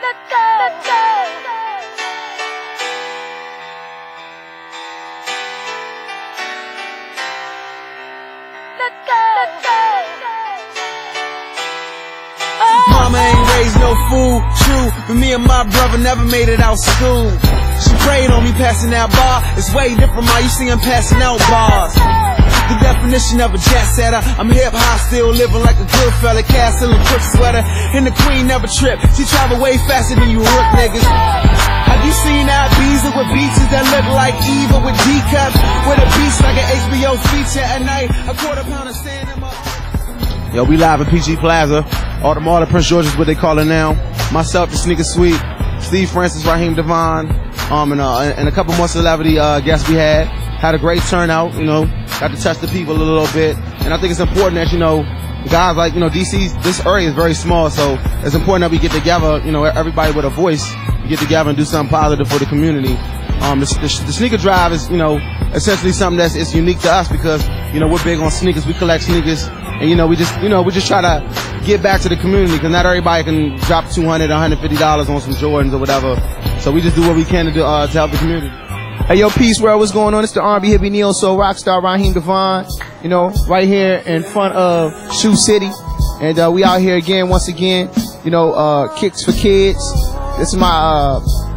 Mama ain't raised no fool, true, but me and my brother never made it out school. She prayed on me passing that bar. It's way different how you see him passing out bars. The definition of a jet setter. I'm hip-hop, still living like a good fella. Castle and crook sweater, and the queen never tripped. She travel way faster than you hook niggas. Have you seen that Ibiza with beaches that look like Eva with D-cups? With a beach like an HBO feature at night. A quarter pound of stand in my... Yo, we live at PG Plaza. All the Mall of Prince George is what they call it now. Myself, the Sneaker Suite, Steve Francis, Raheem Devon, and a couple more celebrity guests we had. Had a great turnout, you know, got to touch the people a little bit. And I think it's important that, you know, guys like, you know, DC, this area is very small, so it's important that we get together, you know, everybody with a voice, we get together and do something positive for the community. The sneaker drive is, you know, essentially something that's unique to us because, you know, we're big on sneakers, we collect sneakers, and, you know, we just try to give back to the community because not everybody can drop $200, $150 on some Jordans or whatever. So we just do what we can to do, to help the community. Hey, yo, peace, world, what's going on? It's the R&B hippie neo soul rock star Raheem Devon, you know, right here in front of Shoe City. And we out here again, once again, you know, Kicks for Kids. This is my,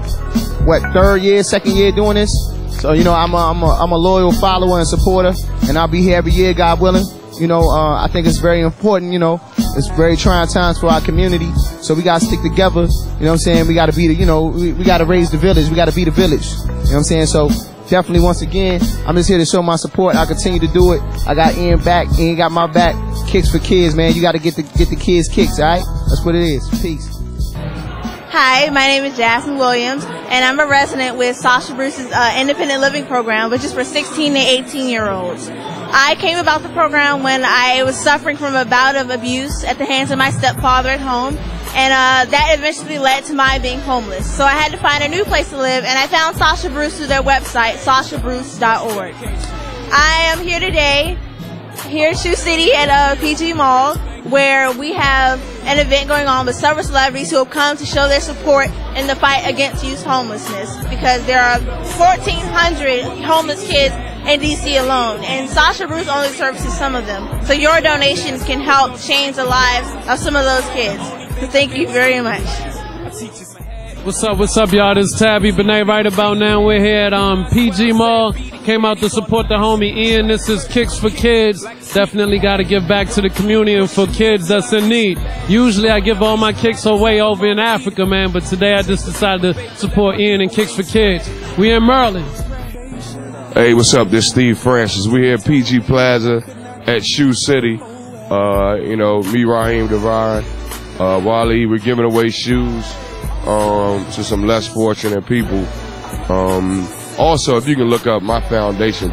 second year doing this. So, you know, I'm a loyal follower and supporter, and I'll be here every year, God willing. You know, I think it's very important, you know, it's very trying times for our community. So we gotta stick together, you know what I'm saying? We gotta be the, you know, we gotta raise the village, we gotta be the village. You know what I'm saying? So definitely once again, I'm just here to show my support. I'll continue to do it. I got Ian back, Ian got my back. Kicks for Kids, man. You gotta get the kids kicks, alright? That's what it is. Peace. Hi, my name is Jasmine Williams, and I'm a resident with Sasha Bruce's independent living program, which is for 16 to 18-year-olds. I came about the program when I was suffering from a bout of abuse at the hands of my stepfather at home, and that eventually led to my being homeless. So I had to find a new place to live, and I found Sasha Bruce through their website, sashabruce.org. I am here today, here in Shoe City at PG Mall, where we have an event going on with several celebrities who have come to show their support in the fight against youth homelessness, because there are 1,400 homeless kids in DC alone, and Sasha Bruce only services some of them. So your donations can help change the lives of some of those kids. So thank you very much. What's up, y'all? This is Tabby Benet. Right about now, we're here at PG Mall. Came out to support the homie Ian. This is Kicks for Kids. Definitely got to give back to the community and for kids that's in need. Usually I give all my kicks away over in Africa, man, but today I just decided to support Ian and Kicks for Kids. We in Maryland. Hey, what's up? This is Steve Francis. We're here at PG Plaza at Shoe City. You know, me, Raheem Devon, Wally, we're giving away shoes to some less fortunate people. Also, if you can look up my foundation,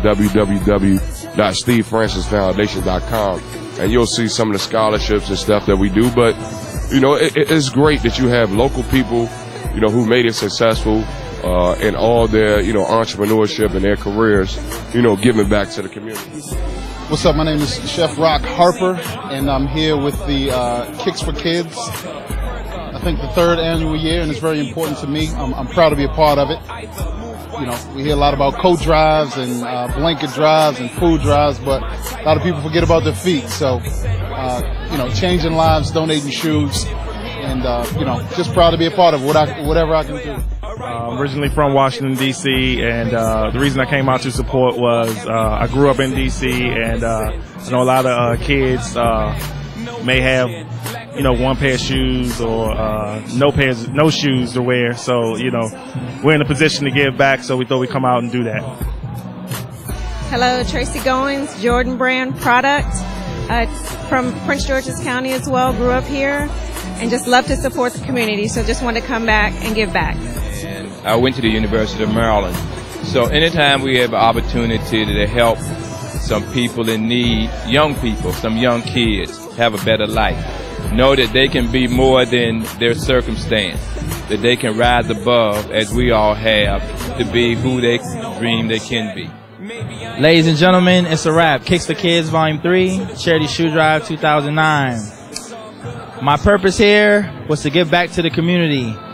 www.stevefrancisfoundation.com, and you'll see some of the scholarships and stuff that we do. But, you know, it's great that you have local people, you know, who made it successful in all their, you know, entrepreneurship and their careers, you know, giving back to the community. What's up? My name is Chef Rock Harper, and I'm here with the Kicks for Kids. I think the 3rd annual year, and it's very important to me. I'm proud to be a part of it. You know, we hear a lot about coat drives and blanket drives and food drives, but a lot of people forget about their feet. So, you know, changing lives, donating shoes, and, you know, just proud to be a part of whatever I can do. Originally from Washington, D.C., and the reason I came out to support was I grew up in D.C., and I know a lot of kids may have, you know, one pair of shoes or no shoes to wear. So, you know, we're in a position to give back, so we thought we'd come out and do that. Hello, Tracy Goins, Jordan brand product from Prince George's County as well. Grew up here and just love to support the community, so just want to come back and give back. I went to the University of Maryland, so anytime we have an opportunity to help some people in need, young people, some young kids, have a better life, know that they can be more than their circumstance, that they can rise above, as we all have, to be who they dream they can be. Ladies and gentlemen, it's a wrap. Kicks for Kids Volume 3, Charity Shoe Drive 2009. My purpose here was to give back to the community.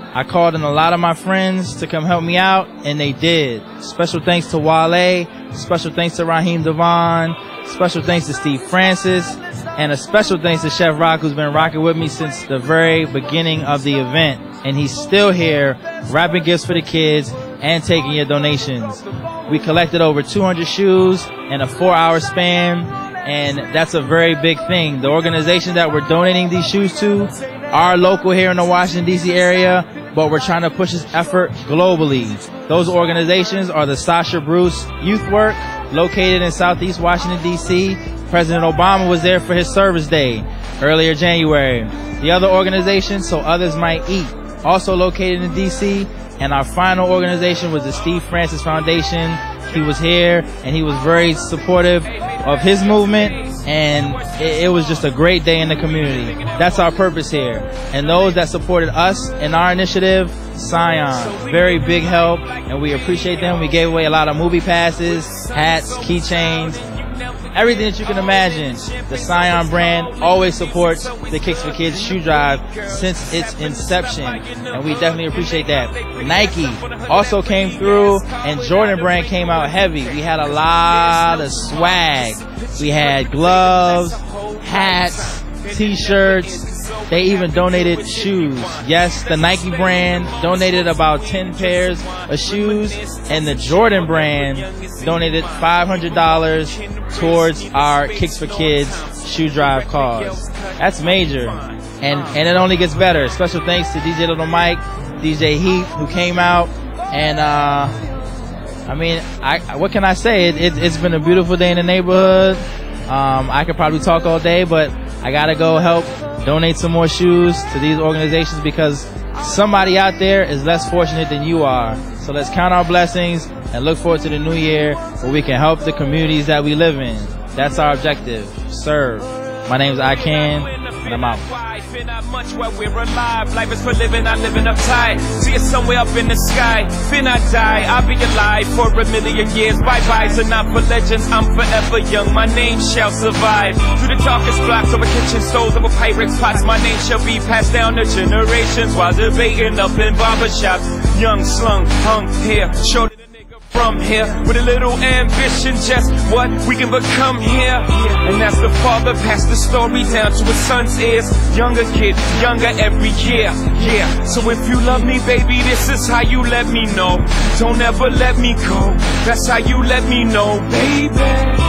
I called in a lot of my friends to come help me out, and they did. Special thanks to Wale, special thanks to Raheem Devon, special thanks to Steve Francis, and a special thanks to Chef Rock, who's been rocking with me since the very beginning of the event. And he's still here, wrapping gifts for the kids and taking your donations. We collected over 200 shoes in a 4-hour span, and that's a very big thing. The organization that we're donating these shoes to are local here in the Washington, D.C. area, but we're trying to push this effort globally. Those organizations are the Sasha Bruce Youth Work, located in Southeast Washington, D.C. President Obama was there for his service day earlier January. The other organization, So Others Might Eat, also located in D.C., and our final organization was the Steve Francis Foundation. He was here, and he was very supportive of his movement, and it was just a great day in the community. That's our purpose here. And those that supported us in our initiative, Scion, very big help, and we appreciate them. We gave away a lot of movie passes, hats, keychains, everything that you can imagine. The Scion brand always supports the Kicks for Kids shoe drive since its inception, and we definitely appreciate that. Nike also came through, and Jordan brand came out heavy. We had a lot of swag. We had gloves, hats, t-shirts. They even donated shoes. Yes, the Nike brand donated about 10 pairs of shoes, and the Jordan brand donated $500 towards our Kicks for Kids shoe drive cause. That's major, and it only gets better. Special thanks to DJ Little Mike, DJ Heat, who came out, and I mean, what can I say? It's been a beautiful day in the neighborhood. I could probably talk all day, but I gotta go help donate some more shoes to these organizations, because somebody out there is less fortunate than you are. So let's count our blessings and look forward to the new year where we can help the communities that we live in. That's our objective. Serve. My name is ICANN, and I'm out. Fear not much while we're alive. Life is for living, I'm living uptight. See it somewhere up in the sky. Fear not die, I'll be alive for a million years. Bye-byes are not for legends, I'm forever young. My name shall survive. Through the darkest blocks over kitchen stoves, over Pyrex pots, my name shall be passed down to generations while debating up in barbershops. Young, slung, hung here, showed from here with a little ambition, just what we can become here. And as the father passed the story down to his son's ears, younger kid, younger every year. Yeah, so if you love me, baby, this is how you let me know. Don't ever let me go, that's how you let me know, baby.